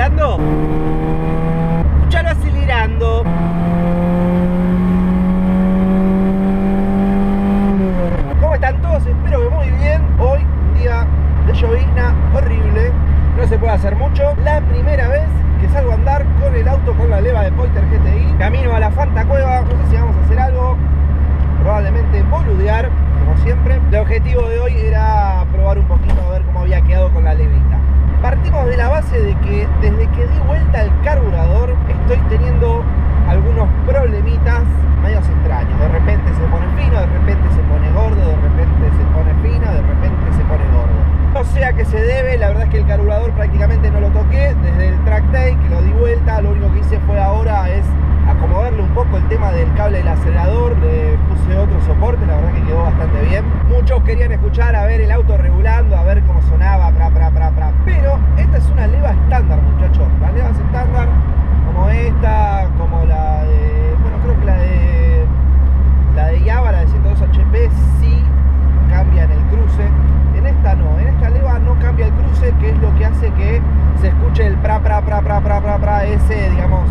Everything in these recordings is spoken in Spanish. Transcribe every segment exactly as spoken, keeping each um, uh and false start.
acelerando. Escuchalo acelerando. ¿Cómo están todos? Espero que muy bien. Hoy un día de llovizna horrible. No se puede hacer mucho. La primera vez que salgo a andar con el auto con la leva de Pointer G T I. Camino a la Fanta Cueva. No sé si vamos a hacer algo. Probablemente boludear, como siempre. El objetivo de hoy era probar un poquito a ver cómo había quedado con la levita. Partimos de la base de que desde que di vuelta el carburador estoy teniendo algunos problemitas medios extraños. De repente se pone fino, de repente se pone gordo, de repente se pone fino, de repente se pone gordo. No sé a qué se debe, la verdad es que el carburador prácticamente no lo toqué desde el track day, que lo di vuelta. Lo único que hice fue ahora es acomodarle un poco el tema del cable del acelerador. Le puse otro soporte, la verdad que quedó bastante bien. Muchos querían escuchar a ver el auto regulando, a ver cómo sonaba, pra, pra, pra, pra. Pero esta es una leva estándar, muchachos. Las levas estándar, como esta, como la de... Bueno, creo que la de... La de Java, la de ciento dos H P, sí cambia en el cruce. En esta no, en esta leva no cambia el cruce, que es lo que hace que se escuche el pra, pra, pra, pra, pra, pra, pra, ese, digamos...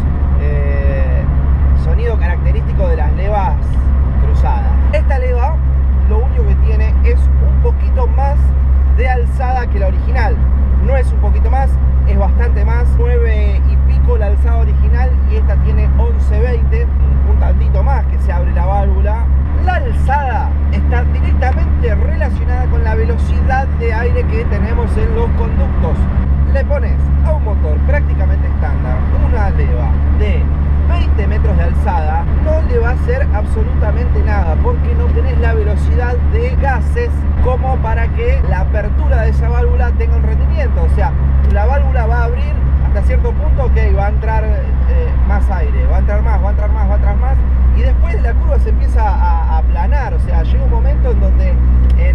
Eh, sonido característico de las levas cruzadas. Esta leva lo único que tiene es un poquito más de alzada que la original. No es un poquito más, es bastante más. nueve y pico la alzada original y esta tiene once veinte, un tantito más que se abre la válvula. La alzada está directamente relacionada con la velocidad de aire que tenemos en los conductos. Le pones a un motor prácticamente estándar una leva de veinte metros de alzada, no le va a hacer absolutamente nada porque no tenés la velocidad de gases como para que la apertura de esa válvula tenga un rendimiento. O sea, la válvula va a abrir hasta cierto punto, ok, va a entrar eh, más aire, va a entrar más, va a entrar más, va a entrar más, y después la curva se empieza a, a aplanar. O sea, llega un momento en donde en,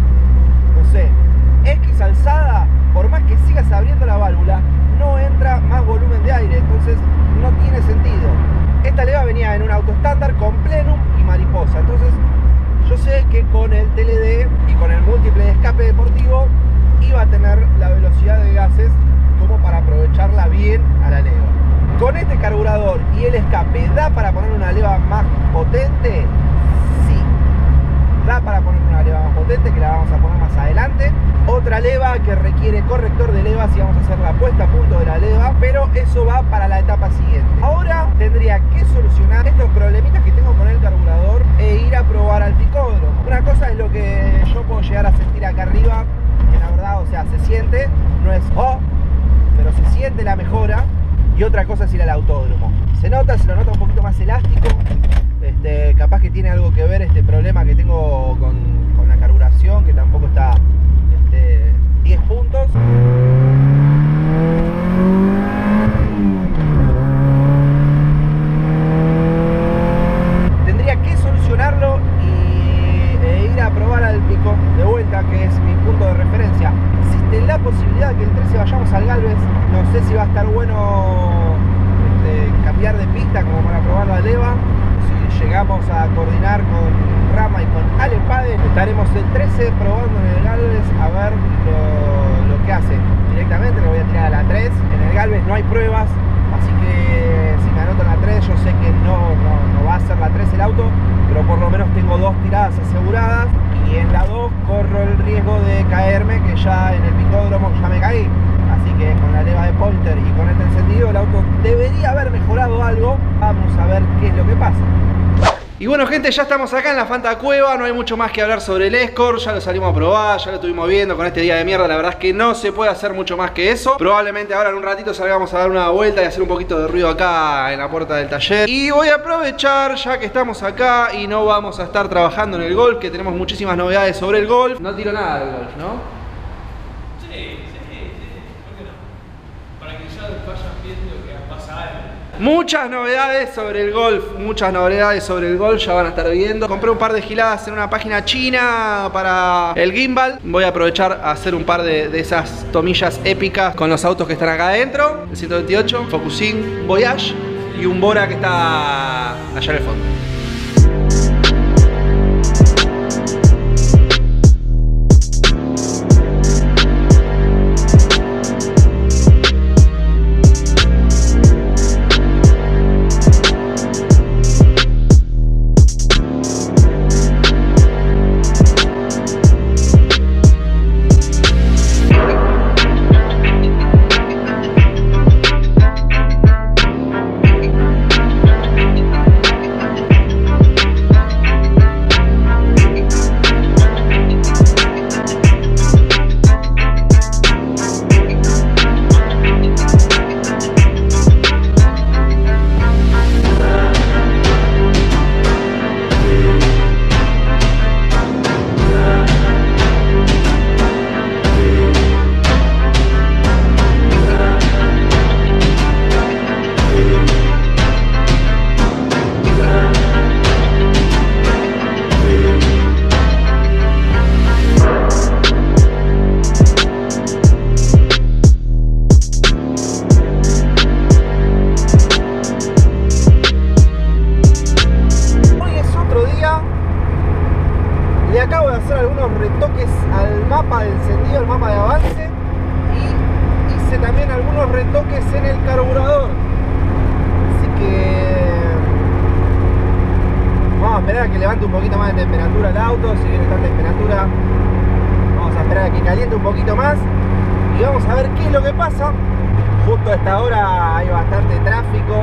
no sé, X alzada, por más que sigas abriendo la válvula, no entra más volumen de aire, entonces no tiene sentido. Esta leva venía en un auto estándar con plenum y mariposa, entonces yo sé que con el T L D y con el múltiple de escape deportivo iba a tener la velocidad de gases como para aprovecharla bien a la leva. Con este carburador y el escape, ¿da para poner una leva más potente? Sí. Da para poner una leva más potente, que la vamos a poner más adelante. Otra leva que requiere corrector de levas y vamos a hacer la puesta a punto de la leva, pero eso va para la etapa siguiente. Ahora tendría que solucionar estos problemitas que tengo con el carburador e ir a probar al picódromo. Una cosa es lo que yo puedo llegar a sentir acá arriba, que la verdad, o sea, se siente, no es oh, pero se siente la mejora. Y otra cosa es ir al autódromo. Se nota, se lo nota un poquito más elástico. Este, capaz que tiene algo que ver este problema que tengo con, con la carburación, que tampoco está este, diez puntos. Tendría que solucionarlo y e ir a probar al pico de vuelta, que es mi punto de referencia. Existe la posibilidad de que el trece vayamos al Galvez. No sé si va a estar bueno este, cambiar de pista como para probar la leva. Si llegamos a coordinar con Rama y con Ale Pade, estaremos el trece probando en el Galvez a ver lo, lo que hace. Directamente lo voy a tirar a la tres. En el Galvez no hay pruebas, así que si me anoto en la tres, yo sé que no, no, no va a ser la tres el auto, pero por lo menos tengo dos tiradas aseguradas. Y en la dos corro el riesgo de caerme, que ya en el picódromo ya me caí. Así que con la leva de Pointer y con este encendido el auto debería haber mejorado algo. Vamos a ver qué es lo que pasa. Y bueno, gente, ya estamos acá en la Fanta Cueva. No hay mucho más que hablar sobre el Escort. Ya lo salimos a probar, ya lo estuvimos viendo con este día de mierda. La verdad es que no se puede hacer mucho más que eso. Probablemente ahora en un ratito salgamos a dar una vuelta y hacer un poquito de ruido acá en la puerta del taller. Y voy a aprovechar, ya que estamos acá y no vamos a estar trabajando en el Golf, que tenemos muchísimas novedades sobre el Golf. No tiro nada del Golf, ¿no? Sí, sí, sí. ¿Por qué no? Para que ya vayan viendo que pasa algo. Muchas novedades sobre el Golf, muchas novedades sobre el Golf, ya van a estar viendo. Compré un par de giladas en una página china para el gimbal. Voy a aprovechar a hacer un par de, de esas tomillas épicas con los autos que están acá adentro. El ciento veintiocho, Focusing Voyage y un Bora que está allá en el fondo. retoques en el carburador. Así que vamos a esperar a que levante un poquito más de temperatura el auto. Si viene esta temperatura, vamos a esperar a que caliente un poquito más y vamos a ver qué es lo que pasa. Justo a esta hora hay bastante tráfico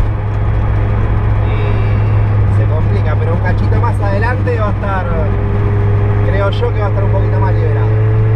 y se complica, pero un cachito más adelante va a estar, creo yo que va a estar un poquito más liberado.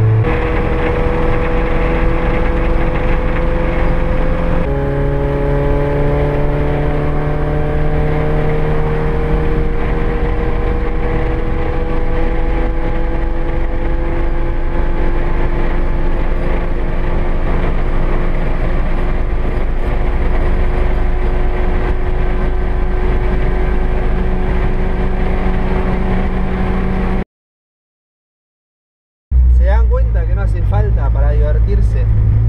Que no hace falta para divertirse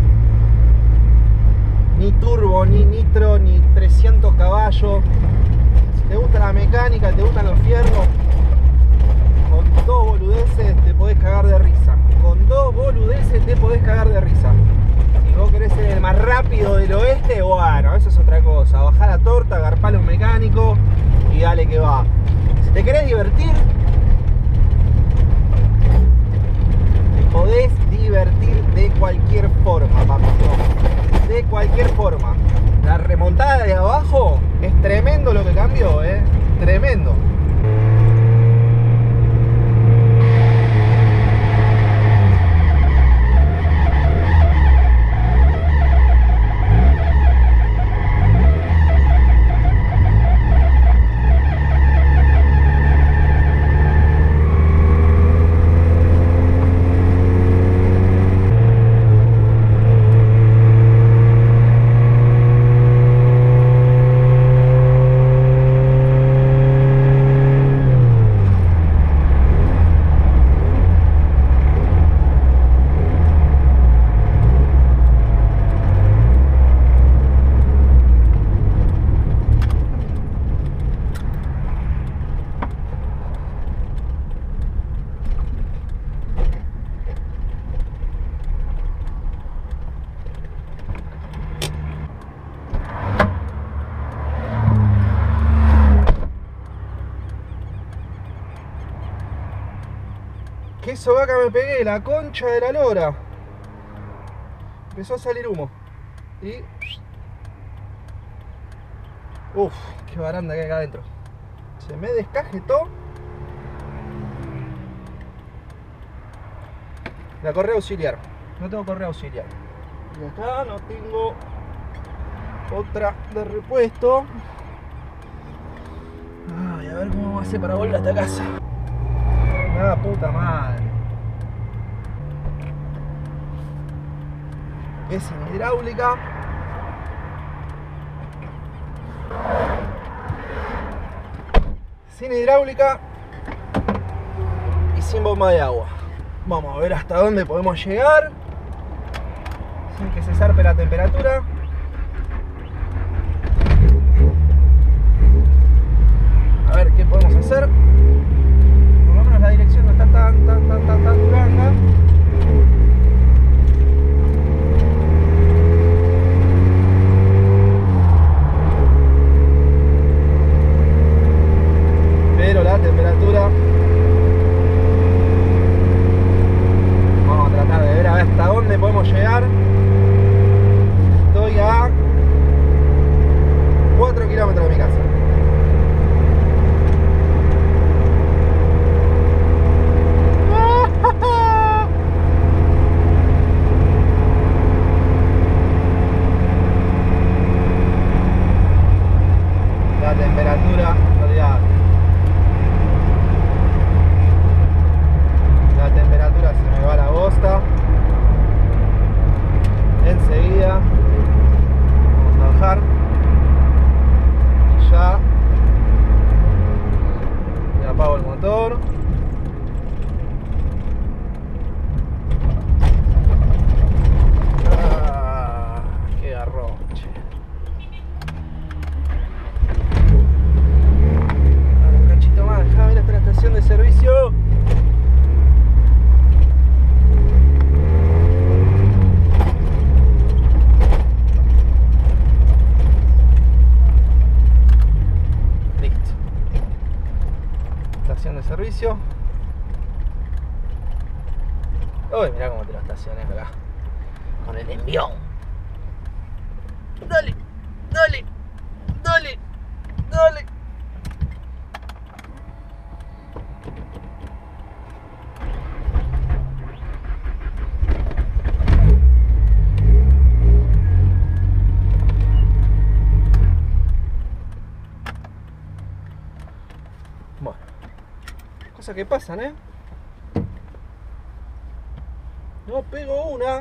ni turbo, ni nitro, ni trescientos caballos. Si te gusta la mecánica, te gustan los fierros, con dos boludeces te podés cagar de risa. Con dos boludeces te podés cagar de risa. Si vos querés ser el más rápido del oeste, bueno, eso es otra cosa. Bajá la torta, agarpale un mecánico y dale que va. Si te querés divertir, podés divertir de cualquier forma, papito. De cualquier forma. La remontada de abajo es tremendo lo que cambió, eh. Tremendo. Qué sobaca me pegué, la concha de la lora. Empezó a salir humo. Y... uff, qué baranda que hay acá adentro. Se me descajetó la correa auxiliar. No tengo correa auxiliar. Y acá no tengo otra de repuesto. Ay, a ver cómo va a ser para volver hasta casa. Ah, puta madre. Es sin hidráulica. Sin hidráulica y sin bomba de agua. Vamos a ver hasta dónde podemos llegar sin que se zarpe la temperatura. A ver qué podemos hacer. La dirección no está tan, tan, tan, tan, tan duranga. Pero la temperatura, vamos a tratar de ver a ver hasta dónde podemos llegar. Estoy a cuatro kilómetros de mi casa. La temperatura, olvidate. La temperatura se me va a la bosta. servicio. Uy, mirá cómo te lo estaciones acá. Con el envión. Dale, dale, dale, dale. Bueno, cosas que pasan, ¿eh? No pego una.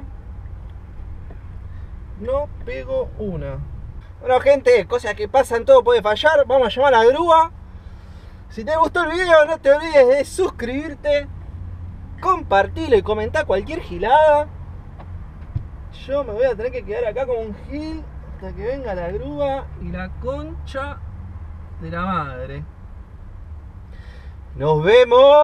No pego una. Bueno, gente, cosas que pasan, todo puede fallar. Vamos a llamar a la grúa. Si te gustó el video, no te olvides de suscribirte, compartirlo y comentar cualquier gilada. Yo me voy a tener que quedar acá como un gil hasta que venga la grúa y la concha de la madre. Nos vemos.